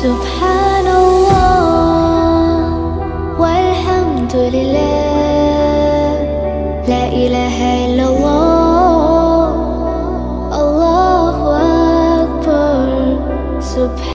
سبحان الله والحمد لله، لا إله إلا الله، الله أكبر.